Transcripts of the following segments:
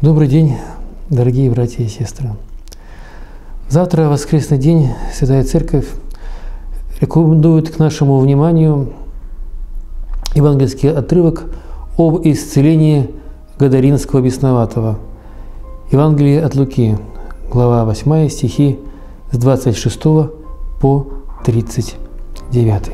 Добрый день, дорогие братья и сестры. Завтра, воскресный день, Святая Церковь рекомендует к нашему вниманию евангельский отрывок об исцелении Гадаринского бесноватого. Евангелие от Луки, глава 8, стихи с 26 по 39.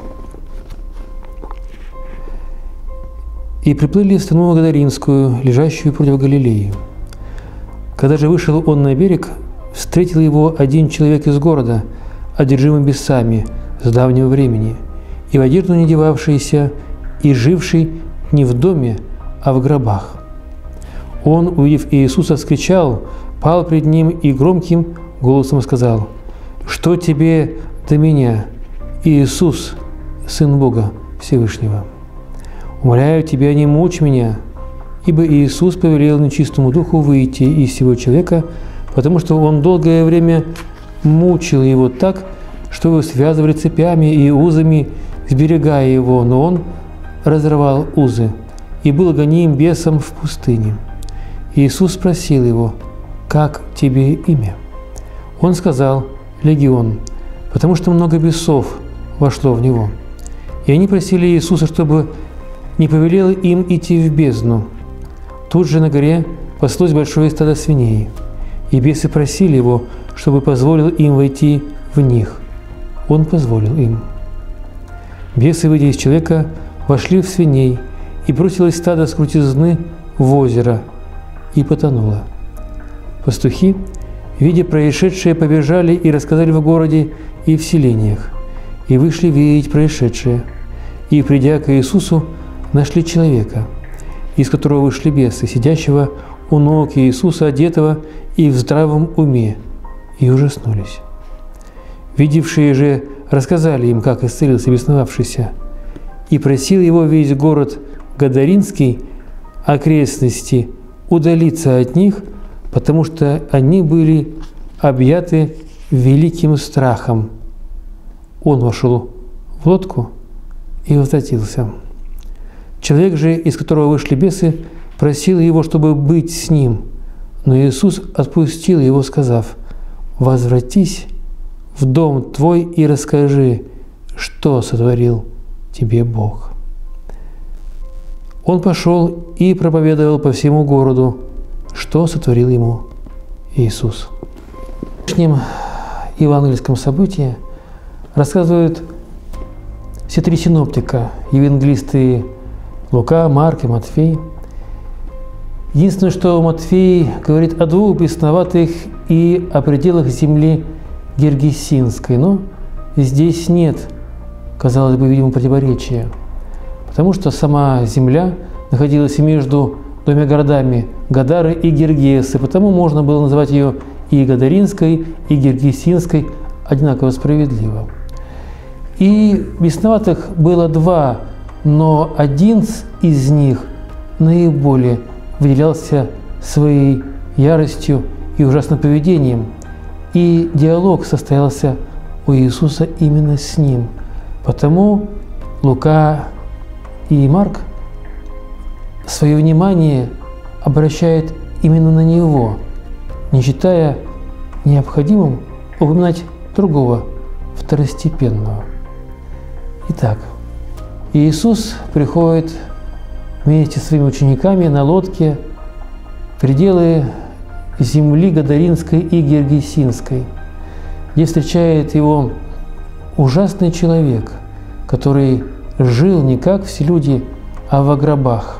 «И приплыли в страну Гадаринскую, лежащую против Галилеи. Когда же вышел он на берег, встретил его один человек из города, одержимый бесами с давнего времени, и в одежду не девавшийся, и живший не в доме, а в гробах. Он, увидев Иисуса, вскричал, пал пред ним и громким голосом сказал: „Что тебе до меня, Иисус, Сын Бога Всевышнего? Умоляю тебя, не мучь меня“. Ибо Иисус повелел нечистому духу выйти из сего человека, потому что он долгое время мучил его так, что его связывали цепями и узами, сберегая его, но он разорвал узы и был гоним бесом в пустыне. Иисус спросил его: „Как тебе имя?“ Он сказал: „Легион“, потому что много бесов вошло в него. И они просили Иисуса, чтобы не повелел им идти в бездну. Тут же на горе паслось большое стадо свиней, и бесы просили его, чтобы позволил им войти в них. Он позволил им. Бесы, выйдя из человека, вошли в свиней, и бросилось стадо с крутизны в озеро, и потонуло. Пастухи, видя происшедшее, побежали и рассказали в городе и в селениях, и вышли видеть происшедшее, и, придя к Иисусу, нашли человека, из которого вышли бесы, сидящего у ног Иисуса, одетого и в здравом уме, и ужаснулись. Видевшие же рассказали им, как исцелился бесновавшийся, и просил его весь город Гадаринский, окрестности, удалиться от них, потому что они были объяты великим страхом. Он вошел в лодку и возвратился. Человек же, из которого вышли бесы, просил его, чтобы быть с ним, но Иисус отпустил его, сказав: „Возвратись в дом твой и расскажи, что сотворил тебе Бог“. Он пошел и проповедовал по всему городу, что сотворил ему Иисус. В сегодняшнем евангельском событии рассказывают все три синоптика, евангелисты Лука, Марк и Матфей. Единственное, что Матфей говорит о двух бесноватых и о пределах земли Гергесинской, но здесь нет, казалось бы, видимо, противоречия, потому что сама земля находилась между двумя городами Гадары и Гергесы, потому можно было называть ее и Гадаринской, и Гергесинской одинаково справедливо. И бесноватых было два, но один из них наиболее выделялся своей яростью и ужасным поведением. И диалог состоялся у Иисуса именно с ним. Потому Лука и Марк свое внимание обращают именно на него, не считая необходимым упоминать другого, второстепенного. Итак, Иисус приходит вместе со своими учениками на лодке в пределы земли Гадаринской и Гергесинской, где встречает его ужасный человек, который жил не как все люди, а во гробах.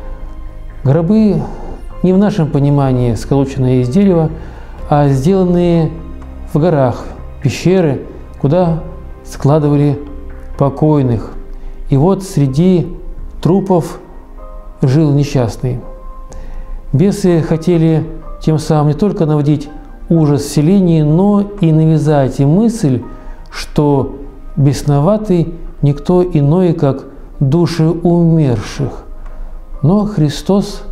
Гробы не в нашем понимании сколоченные из дерева, а сделанные в горах, пещеры, куда складывали покойных. И вот среди трупов жил несчастный. Бесы хотели тем самым не только наводить ужас в селении, но и навязать им мысль, что бесноватый никто иной, как души умерших. Но Христос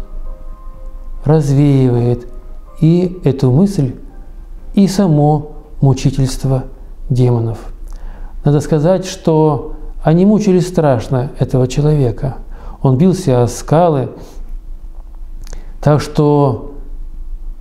развеивает и эту мысль, и само мучительство демонов. Надо сказать, что они мучили страшно этого человека. Он бился о скалы, так что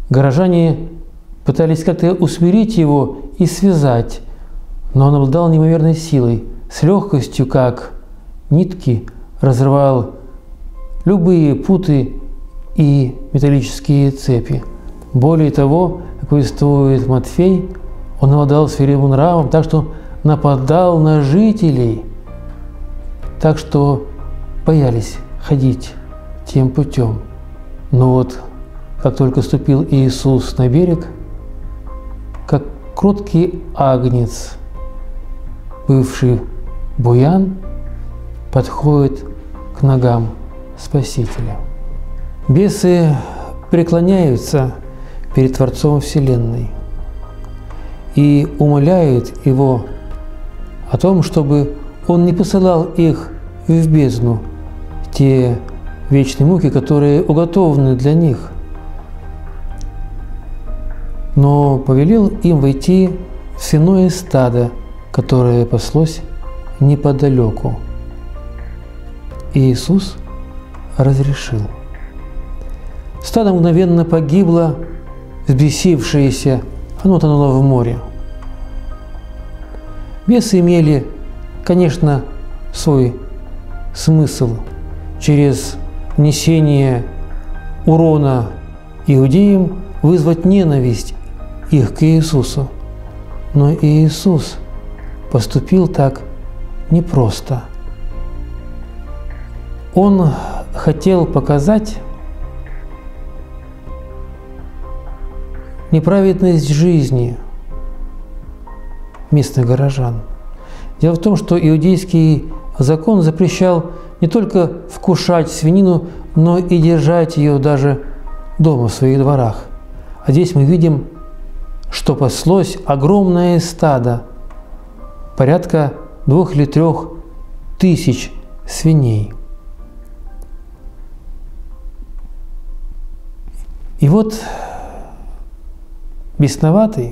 Горожане пытались как-то усмирить его и связать, но он обладал неимоверной силой, с легкостью, как нитки, разрывал любые путы и металлические цепи. Более того, как повествует Матфей, он обладал свирепым нравом, так что нападал на жителей, так что боялись ходить тем путем. Но вот как только ступил Иисус на берег, как кроткий агнец, бывший буян, подходит к ногам Спасителя. Бесы преклоняются перед Творцом Вселенной и умоляют Его о том, чтобы Он не посылал их в бездну, те вечные муки, которые уготованы для них, но повелел им войти в свиное стадо, которое паслось неподалеку. И Иисус разрешил. Стадо мгновенно погибло, взбесившееся, оно тонуло в море. Бесы имели, конечно, свой смысл через несение урона иудеям вызвать ненависть их к Иисусу. Но Иисус поступил так непросто. Он хотел показать неправедность жизни местных горожан. Дело в том, что иудейский закон запрещал не только вкушать свинину, но и держать ее даже дома, в своих дворах. А здесь мы видим, что паслось огромное стадо, порядка 2 или 3 тысяч свиней. И вот бесноватый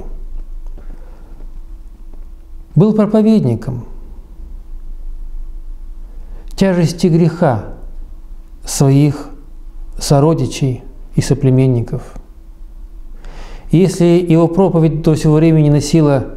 был проповедником тяжести греха своих сородичей и соплеменников. И если его проповедь до сего времени носила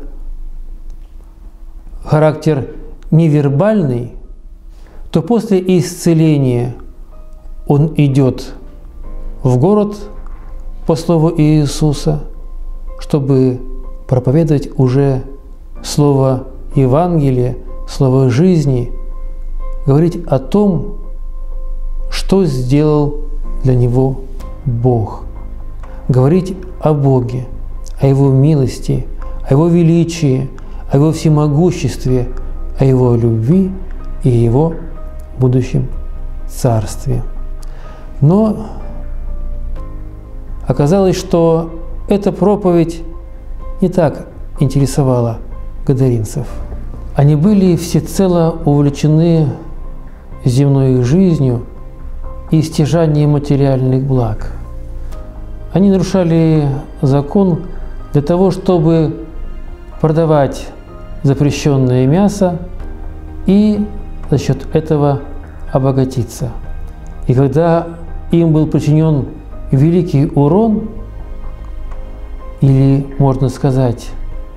характер невербальный, то после исцеления он идет в город по слову Иисуса, чтобы проповедовать уже слово Евангелия, слово жизни, говорить о том, что сделал для него Бог, говорить о Боге, о Его милости, о Его величии, о Его всемогуществе, о Его любви и Его будущем царстве. Но оказалось, что эта проповедь не так интересовала гадаринцев. Они были всецело увлечены земной жизнью и стяжанием материальных благ. Они нарушали закон для того, чтобы продавать запрещенное мясо и за счет этого обогатиться. И когда им был причинен великий урон, или, можно сказать,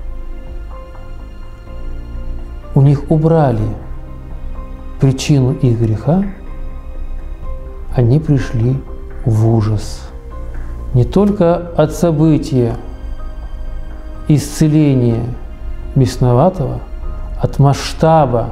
у них убрали причину их греха, они пришли в ужас. Не только от события исцеления бесноватого, от масштаба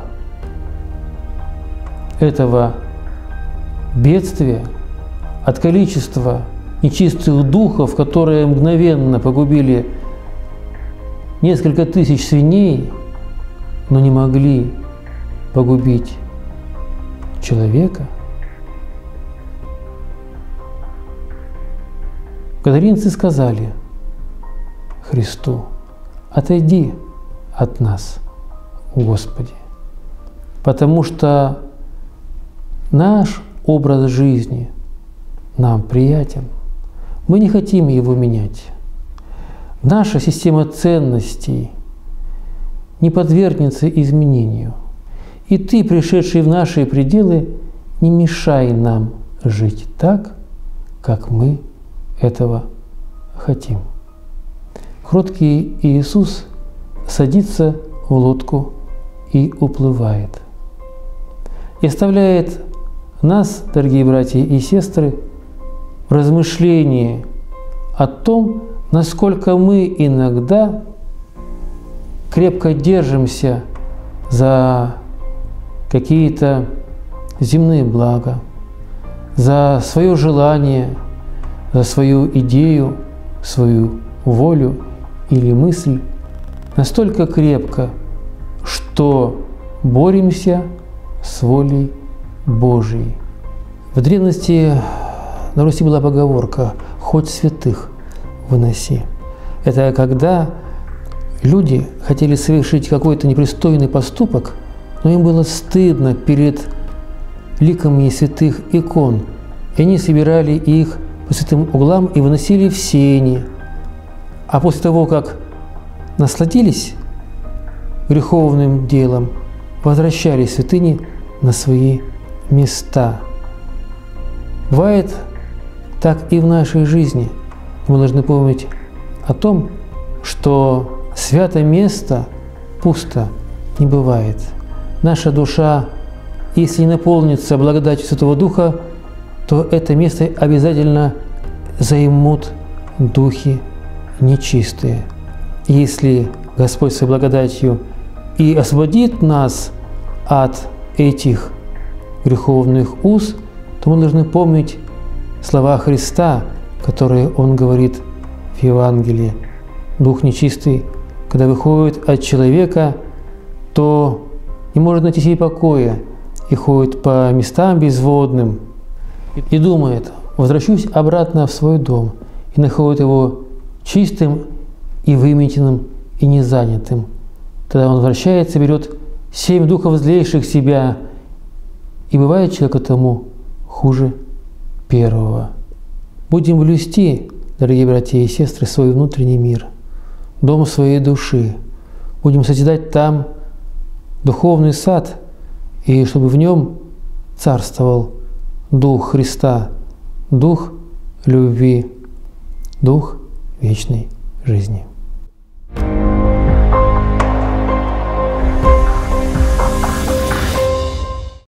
этого бедствия, от количества нечистых духов, которые мгновенно погубили несколько тысяч свиней, но не могли погубить человека. Гадаринцы сказали Христу: «Отойди от нас, Господи, потому что наш образ жизни нам приятен, мы не хотим его менять. Наша система ценностей не подвергнется изменению, и Ты, пришедший в наши пределы, не мешай нам жить так, как мы этого хотим. Кроткий Иисус садится в лодку и уплывает. И оставляет нас, дорогие братья и сестры, в размышлении о том, насколько мы иногда крепко держимся за какие-то земные блага, за свое желание, за свою идею, свою волю или мысль настолько крепко, что боремся с волей Божией. В древности на Руси была поговорка «хоть святых выноси». Это когда люди хотели совершить какой-то непристойный поступок, но им было стыдно перед ликами святых икон, и они собирали их по святым углам и выносили в сени. А после того, как насладились греховным делом, возвращали святыни на свои места. Бывает так и в нашей жизни. Мы должны помнить о том, что святое место пусто не бывает. Наша душа, если не наполнится благодатью Святого Духа, то это место обязательно займут духи нечистые. Если Господь своей благодатью и освободит нас от этих греховных уз, то мы должны помнить слова Христа, которые Он говорит в Евангелии. Дух нечистый, когда выходит от человека, то не может найти себе покоя и ходит по местам безводным и думает: возвращусь обратно в свой дом, и находит его чистым и выметенным и незанятым. Тогда он возвращается, берет 7 духов злейших себя, и бывает человеку тому хуже первого. Будем блюсти, дорогие братья и сестры, свой внутренний мир, дом своей души. Будем созидать там духовный сад, и чтобы в нем царствовал Дух Христа, Дух любви, Дух вечной жизни.